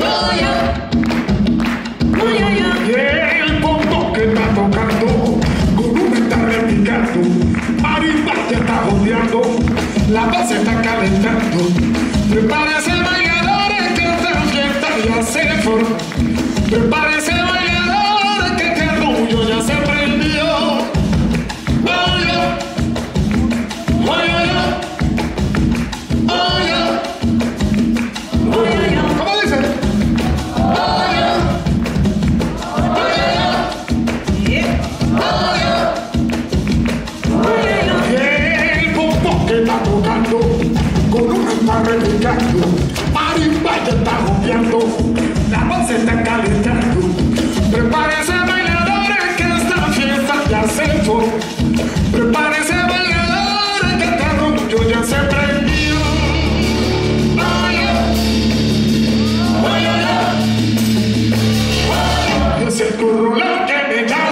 Y el bombo que está tocando, con una está replicando, marimba ya está jodeando, la base está calentando. Prepárese bailadores que esta fiesta ya se formó. Prepárese bailadores que el rollo ya se prendió. Oye, oye, oye, oye, ¿cómo dice? Oye, oye, el bombo que está tocando, con una está replicando, marimba ya está jodeando, la voz se está calentando. Prepárese bailadores que esta fiesta ya se fue. Prepárese bailadores que este rollo ya se prendió. Oye, oye, oye, es el curro lo que me llama.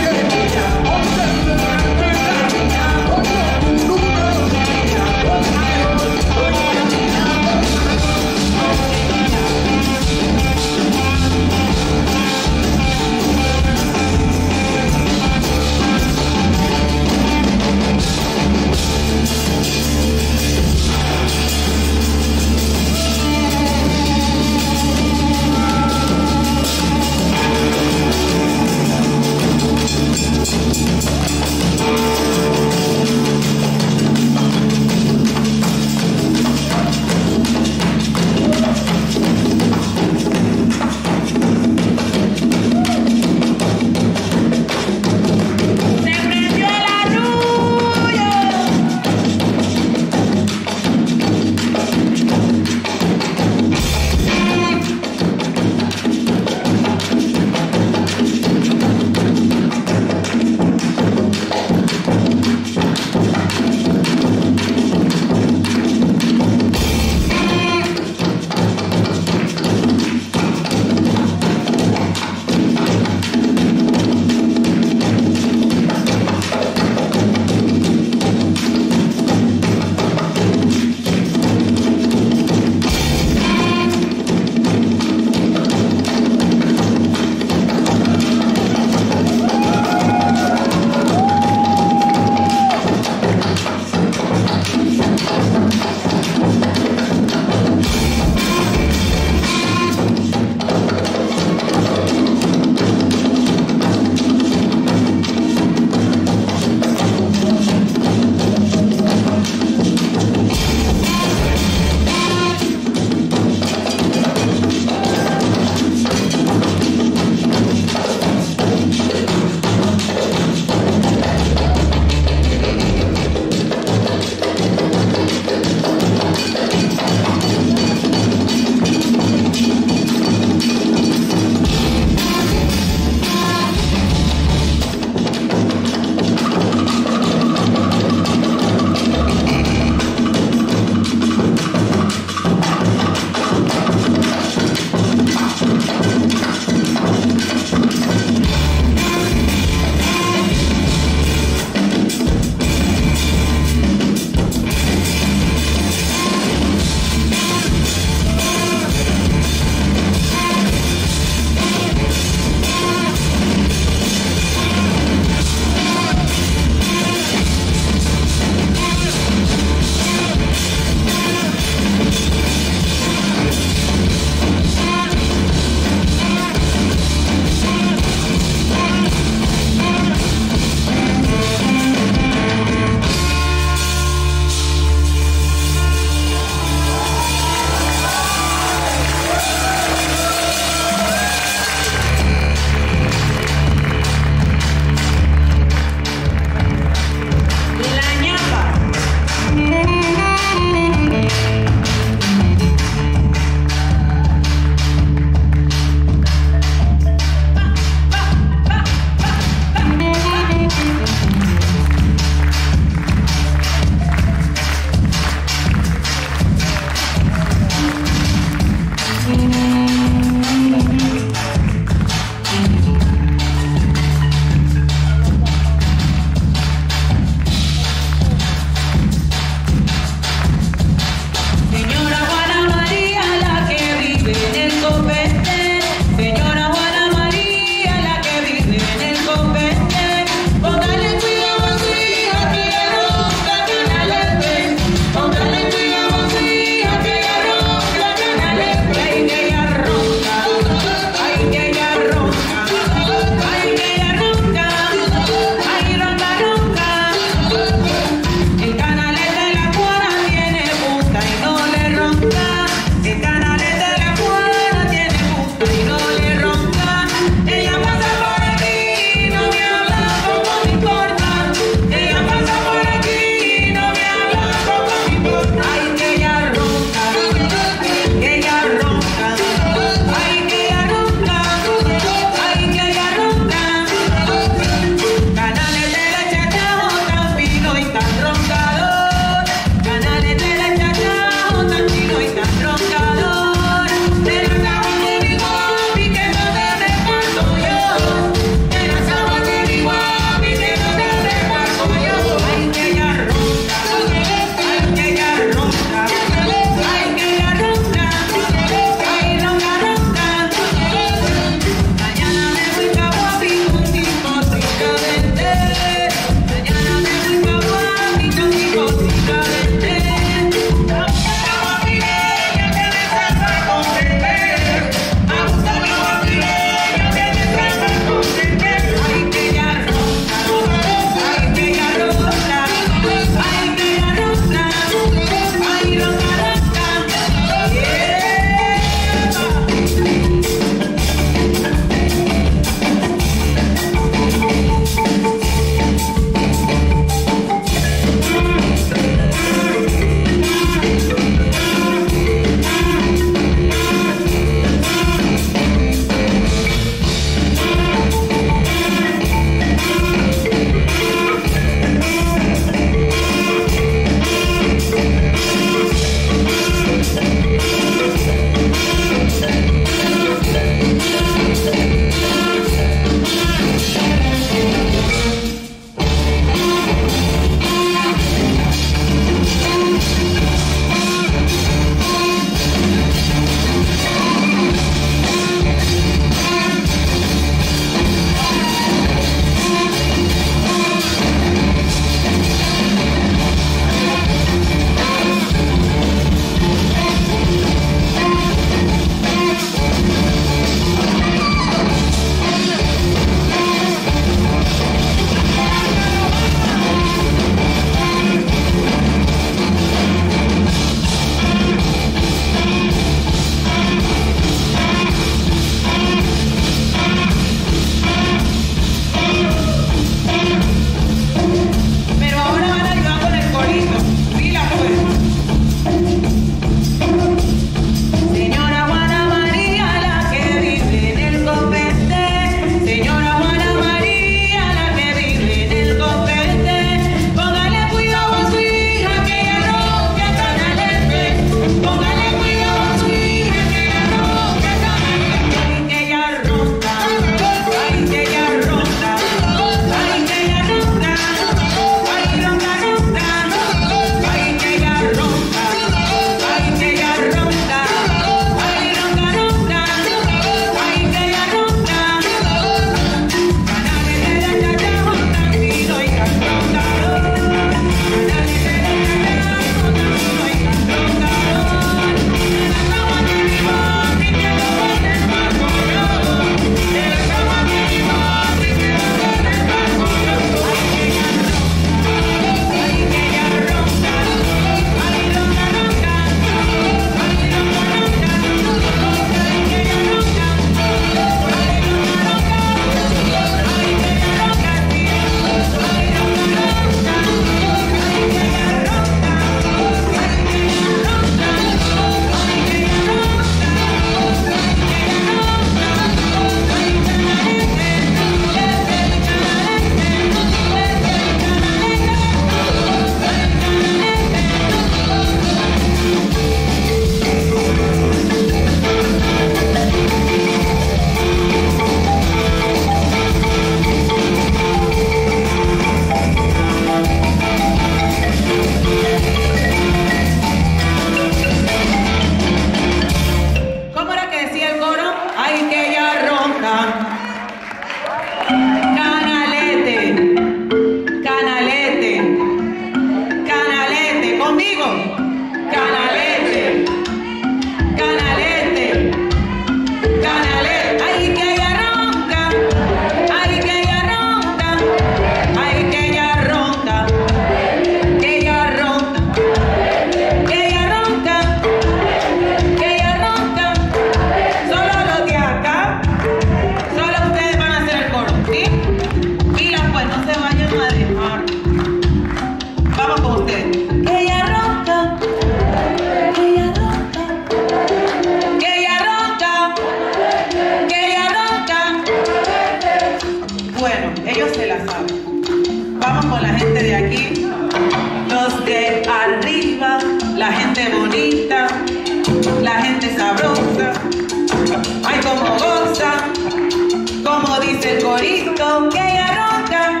Ellos se la saben. Vamos con la gente de aquí, los de arriba, la gente bonita, la gente sabrosa. Ay, como goza, como dice el corito, que ella ronca.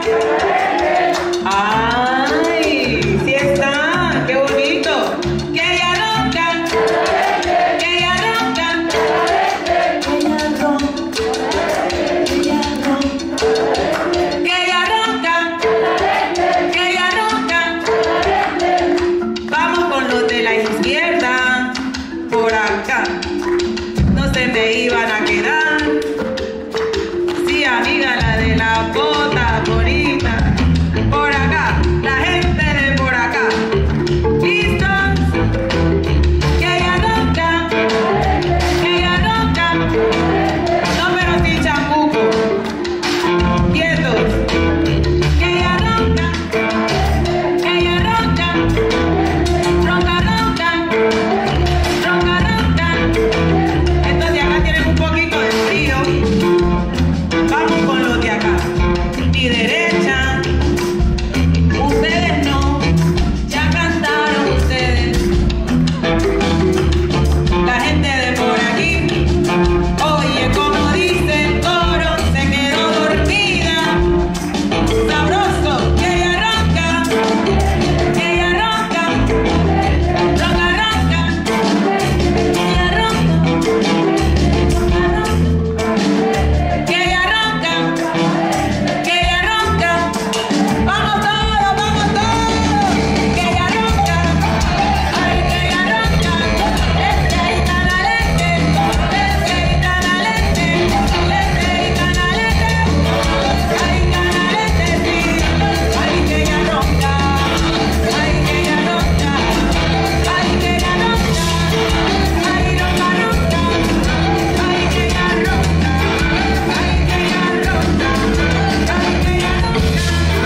Ay, sí está, qué bonito. Que ella ronca, que ella ronca, que ella ronca, que ella ronca, que ella ronca. Vamos con los de la izquierda, por acá. No se me iban a quedar. Sí, amiga, la de la bota bonita. Por acá, la gente de por acá. ¿Listos? Que ella ronca, que ella ronca. No, pero sin champuco. Quietos. Que ella ronca, que ella ronca. Ronca, ronca, ronca, ronca. Estos de acá tienen un poquito de frío. Vamos con los de acá. Mi derecha. Ustedes no. Ya cantaron ustedes. La gente de por aquí. Oye, como dice el coro, se quedó dormida. Sabroso, que ella ronca. Que ella ronca. Ronca, ronca. Que ella ronca. Que ella ronca, que ella ronca. Vamos todos, que ella ronca. Ay, que ella ronca. Lete y canalete, lete y canalete, lete y canalete. Ay, canalete, sí. Ay, que ella ronca. Ay, que ella ronca. Ay, que ella ronca. Ay, ronca, ronca. Ay, que ella ronca. Ay, que ella ronca. Ay, que ella ronca.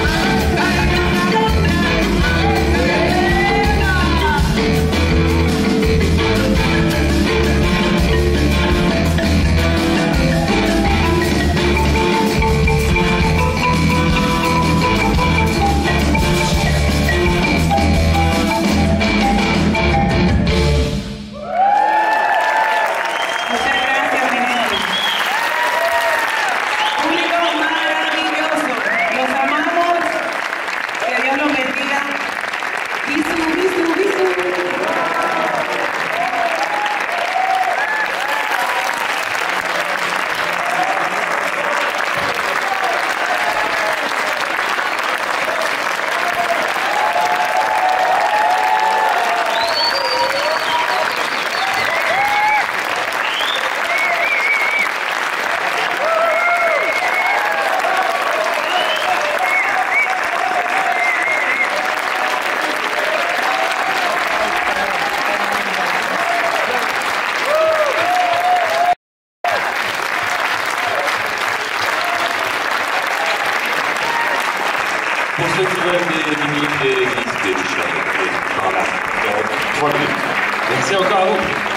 Muchas gracias, mi gente. Público maravilloso. Los amamos. Que Dios los bendiga. Bisu, bisu, bisu. Pour ceux qui veulent des minutes, des listes, des t-shirts, voilà. Donc, 3 minutes. Merci encore à vous.